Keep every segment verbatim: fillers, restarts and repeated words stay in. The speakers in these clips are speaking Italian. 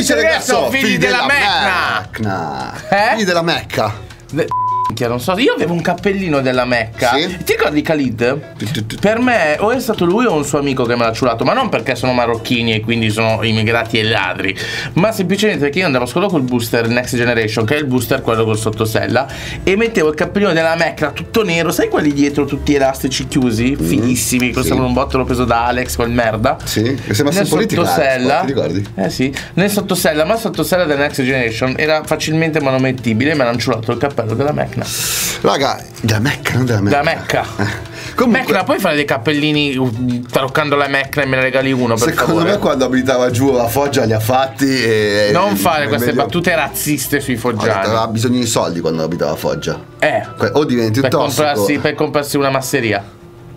dice ragazzo? Figli, figli della, della Mecca. Eh? Figli della Mecca. De non so, io avevo un cappellino della Mecca. Sì? Ti ricordi Khalid? Per me o è stato lui o un suo amico che me l'ha ciulato, ma non perché sono marocchini e quindi sono immigrati e ladri, ma semplicemente perché io andavo a scuola col booster Next Generation, che è il booster quello col sottosella, e mettevo il cappellino della Mecca tutto nero, sai quelli dietro tutti elastici chiusi, mm, fighissimi, questo sì. Un botto l'ho preso da Alex, quel merda. Sì, che sembra nel sottosella, ti ricordi? Eh sì, nel sottosella, ma il sottosella del Next Generation era facilmente manomettibile e mi hanno ciulato il cappello della Mecca. Raga, della Mecca, non della Mecca. Della Mecca. Eh. Comunque, Mecca, puoi fare dei cappellini taroccando la Mecca e me ne regali uno, per secondo favore? me quando abitava giù a Foggia li ha fatti e, non e, fare e queste meglio... battute razziste sui foggiani. Aveva bisogno di soldi quando abitava a Foggia. Eh. O diventi un per tossico comprarsi, per comprarsi una masseria.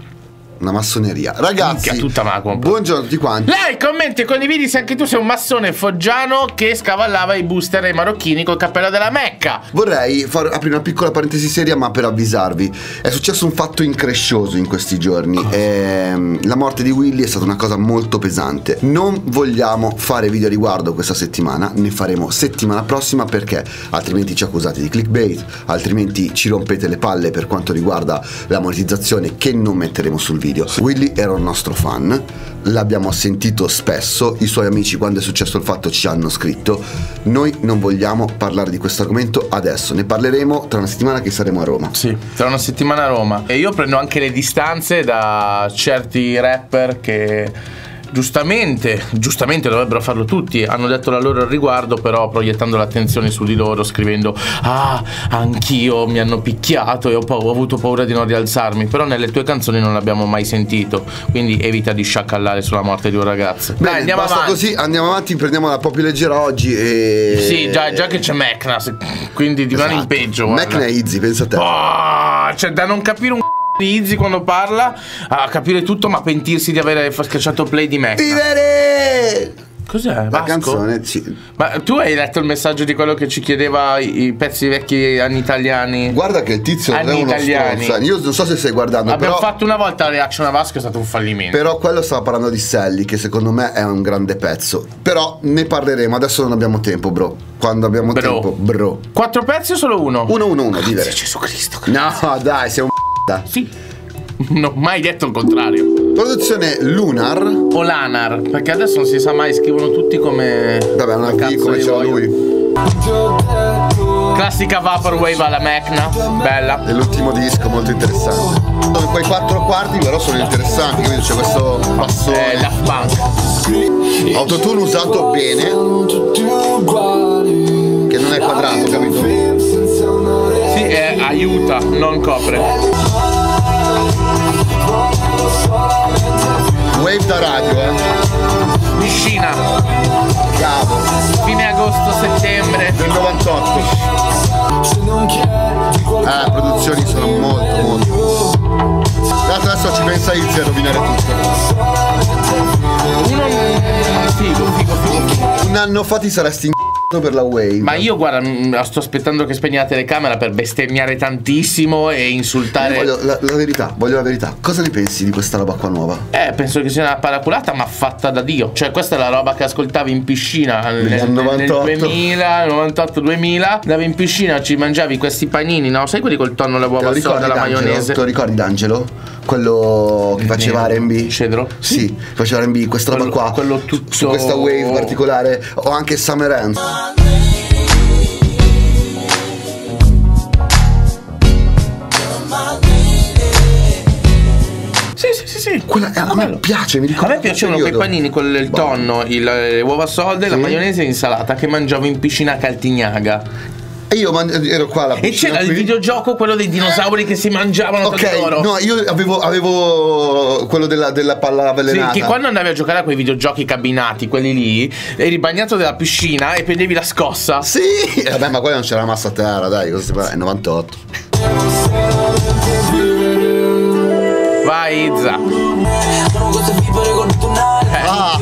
Una massoneria. Ragazzi, Minchia, tutta ma buongiorno a tutti quanti. Like, commenti e condividi se anche tu sei un massone foggiano che scavallava i booster ai marocchini col cappello della Mecca. Vorrei far aprire una piccola parentesi seria, ma per avvisarvi. È successo un fatto increscioso in questi giorni. Oh. Ehm, la morte di Willy è stata una cosa molto pesante. Non vogliamo fare video a riguardo questa settimana. Ne faremo settimana prossima, perché altrimenti ci accusate di clickbait, altrimenti ci rompete le palle per quanto riguarda la monetizzazione, che non metteremo sul video. Willy era un nostro fan, l'abbiamo sentito spesso, i suoi amici quando è successo il fatto ci hanno scritto. Noi non vogliamo parlare di questo argomento adesso, ne parleremo tra una settimana che saremo a Roma. Sì, tra una settimana a Roma. E io prendo anche le distanze da certi rapper che giustamente, giustamente dovrebbero farlo tutti, hanno detto la loro al riguardo, però proiettando l'attenzione su di loro, scrivendo ah, anch'io mi hanno picchiato e ho, ho avuto paura di non rialzarmi, però nelle tue canzoni non l'abbiamo mai sentito, quindi evita di sciacallare sulla morte di un ragazzo. Bene, dai, andiamo basta avanti. Così andiamo avanti, prendiamola proprio leggera oggi e... Sì, già, già che c'è Mecna, quindi di esatto. Mano in peggio. Mecna e Izzy, pensa a te. Oh, cioè da non capire un di Izzy quando parla, a capire tutto ma pentirsi di avere schiacciato play di Mecna. Vivere! Cos'è? La canzone, sì. Ma tu hai letto il messaggio di quello che ci chiedeva i, i pezzi vecchi anni italiani? Guarda che il tizio non è uno stronzo. Io non so se stai guardando. Abbiamo però, fatto una volta la reaction a Vasco, è stato un fallimento. Però quello stava parlando di Sally, che secondo me è un grande pezzo. Però ne parleremo, adesso non abbiamo tempo, bro. Quando abbiamo bro. tempo, bro. Quattro pezzi o solo uno? Uno, uno, uno, vivere. Gesù Cristo. No, dai, sei un Sì, non ho mai detto il contrario. Produzione Lunar o Lanar, perché adesso non si sa mai, scrivono tutti come... Vabbè, una V come c'era lui. Classica Vaporwave alla Mecna, bella. È l'ultimo disco, molto interessante. Quei quattro quarti però sono interessanti, quindi c'è questo bassone. Eh, Daft Punk. Autotune usato bene, che non è quadrato, capito? Sì, eh, aiuta, non copre. Wave da radio, eh. Piscina. Bravo. Fine agosto-settembre del novantotto. Eh, produzioni sono molto, molto. Dato adesso ci pensa Izzy a rovinare tutto. Uno figo, figo, figo. Un anno fa ti saresti in per la Wave. Ma io guarda, sto aspettando che spegniate le camere per bestemmiare tantissimo e insultare. Io voglio la, la verità, voglio la verità. Cosa ne pensi di questa roba qua nuova? Eh, penso che sia una paraculata, ma fatta da Dio. Cioè, questa è la roba che ascoltavi in piscina nel, nel, nel duemila, novantotto duemila. Andavi in piscina, ci mangiavi questi panini, no? Sai quelli col tonno, la uova soda, la maionese. Te lo ricordi d'Angelo? Quello che faceva R and B? Cedro? Sì, faceva R and B, questa roba qua. Quello tutto... Su questa wave particolare. O anche Summer Ends. Sì, sì, sì, sì. Quella, a me piace, mi ricordo. A me piacevano quei panini con il tonno, il, le uova solde, sì. La maionese e l'insalata che mangiavo in piscina a Caltignaga. E io ero qua alla e c'era il videogioco, quello dei dinosauri che si mangiavano ok, tra loro. No, io avevo, avevo quello della, della palla avvelenata. Sì, che quando andavi a giocare a quei videogiochi cabinati, quelli lì, eri bagnato della piscina e prendevi la scossa. Sì, e vabbè, ma poi non c'era la massa a terra, dai, cosa si fa? È novantotto. Vai, Izza. Ah.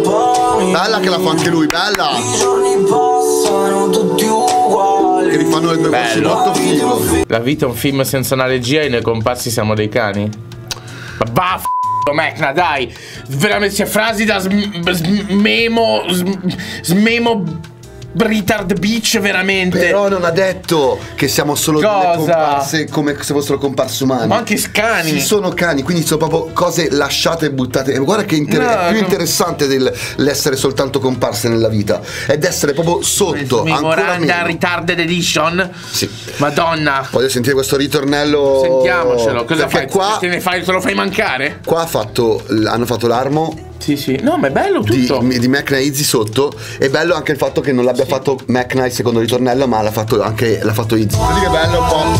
Bella che la fa anche lui, bella. Che vi fanno uno dei due corsi Bello. molto figo. La vita è un film senza una regia e noi comparsi siamo dei cani. Ma baff Mecna, dai. Veramente c'è frasi da sm smemo sm smemo retard bitch, veramente. Però non ha detto che siamo solo Cosa? delle comparse come se fossero comparse umane. Ma anche cani. Sì, sono cani, quindi sono proprio cose lasciate e buttate. Guarda che inter no, è più interessante dell'essere soltanto comparse nella vita, ed essere proprio sotto. Miranda Retarded Edition. Sì. Madonna. Voglio sentire questo ritornello. Sentiamocelo. Cosa Perché fai? Qua, te, ne fai? Te lo fai mancare? Qua ha fatto, hanno fatto l'armo. Sì, sì. No, ma è bello tutto. Di, di Mecna e Izzy sotto. È bello anche il fatto che non l'abbia sì. fatto Mecna il secondo ritornello, ma l'ha fatto anche l'ha fatto Izzy. Vedi che bello pop.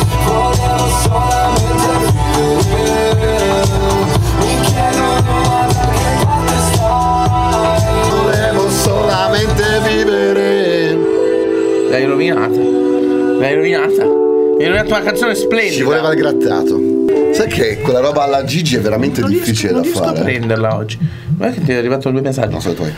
Volevo solamente vivere. L'hai rovinata. L'hai rovinata. Mi hai rovinato una canzone splendida. Ci voleva il grattato. Sai che quella roba alla Gigi è veramente non difficile riesco, da non fare. Non riesco a prenderla oggi. Guarda che ti è arrivato due messaggi. Non so i tuoi.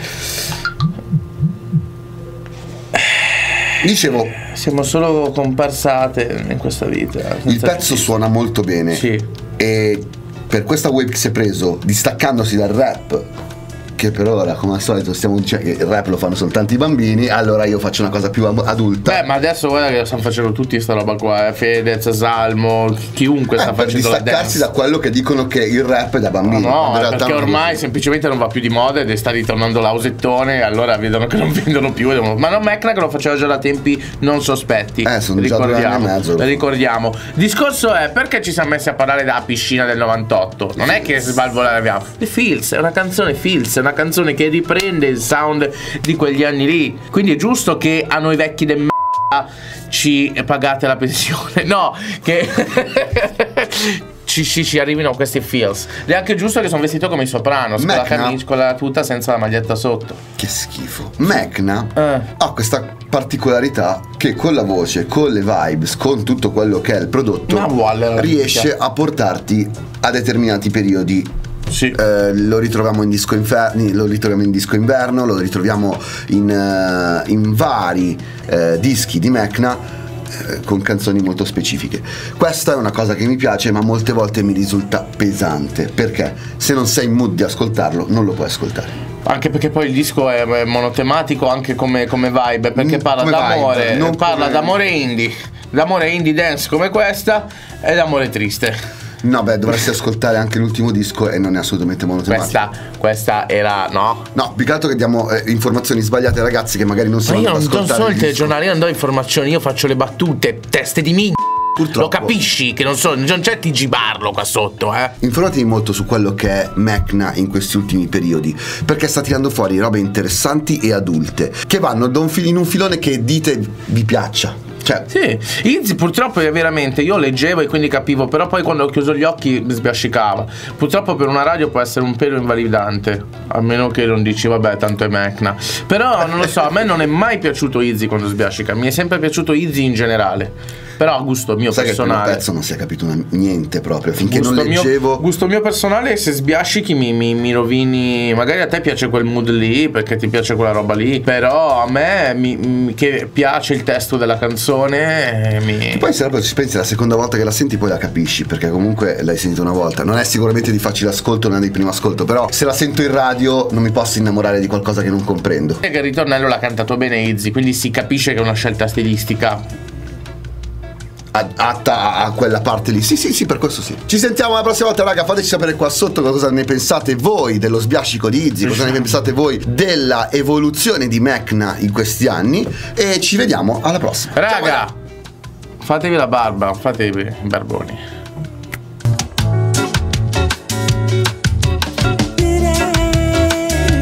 Dicevo, siamo solo comparsate in questa vita. Il pezzo suona molto bene. Sì. E per questa wave che si è preso, distaccandosi dal rap, che per ora, come al solito, stiamo dicendo che il rap lo fanno soltanto i bambini, allora io faccio una cosa più adulta. Beh, ma adesso guarda che lo stanno facendo tutti sta roba qua, eh. Fedez, Salmo, chiunque eh, sta per facendo la dance. distaccarsi da quello che dicono che il rap è da bambini. No, no, perché non ormai semplicemente non va più di moda ed sta ritornando l'ausettone, e allora vedono che non vendono più. Devono... Ma non Mecna che lo faceva già da tempi non sospetti. Eh, sono già due anni e mezzo. Ricordiamo. Il discorso è perché ci siamo messi a parlare della piscina del novantotto. Non è che svalvolare. The Feels, è una canzone Feels, è una canzone che riprende il sound di quegli anni lì. Quindi è giusto che a noi vecchi del m***a ci pagate la pensione. No, che ci, ci, ci arrivino questi feels. Ed è anche giusto che sono vestito come i Sopranos, con la camicia, con la tuta senza la maglietta sotto. Che schifo. Mecna eh. ha questa particolarità che con la voce, con le vibes, con tutto quello che è il prodotto, riesce a portarti a determinati periodi. Sì. Eh, lo ritroviamo in disco inferni, lo ritroviamo in disco inverno, lo ritroviamo in, uh, in vari uh, dischi di Mecna uh, con canzoni molto specifiche. Questa è una cosa che mi piace, ma molte volte mi risulta pesante, perché se non sei in mood di ascoltarlo non lo puoi ascoltare. Anche perché poi il disco è monotematico anche come, come vibe, perché parla d'amore, non parla come... d'amore indie, d'amore indie dance come questa e d'amore triste. No, beh, dovresti ascoltare anche l'ultimo disco e non è assolutamente monotematico. Questa, questa era, no? No, più che altro che diamo eh, informazioni sbagliate ai ragazzi che magari non sono. Ma io non, non sono il telegiornale, io non do informazioni, io faccio le battute, teste di minchia. Purtroppo. Lo capisci che non, so, non c'è T G Barlo qua sotto, eh? Informatevi molto su quello che è Mecna in questi ultimi periodi, perché sta tirando fuori robe interessanti e adulte che vanno da un in un filone che dite vi piaccia. Cioè. Sì, Izzy purtroppo è veramente, io leggevo e quindi capivo, però poi quando ho chiuso gli occhi mi sbiascicava. Purtroppo per una radio può essere un pelo invalidante, a meno che non dici vabbè tanto è Mecna. Però non lo so, a me non è mai piaciuto Izzy quando sbiascica, mi è sempre piaciuto Izzy in generale. Però a gusto mio Sai personale. Che pezzo non si è capito niente proprio finché gusto non leggevo. Mio, gusto mio personale, se sbiascichi mi, mi, mi rovini. Magari a te piace quel mood lì perché ti piace quella roba lì. Però a me mi, mi, che piace il testo della canzone. Mi... Che poi se ci pensi la seconda volta che la senti poi la capisci, perché comunque l'hai sentita una volta. Non è sicuramente di facile ascolto, non è di primo ascolto, però se la sento in radio non mi posso innamorare di qualcosa che non comprendo. E che il ritornello l'ha cantato bene Izzy, quindi si capisce che è una scelta stilistica atta a quella parte lì. Sì, sì, sì, per questo sì. Ci sentiamo la prossima volta, raga. Fateci sapere qua sotto cosa ne pensate voi dello sbiascico di Izzy, cosa ne pensate voi della evoluzione di Mecna in questi anni. E ci vediamo alla prossima. Raga, ciao, fatevi la barba, fatevi i barboni.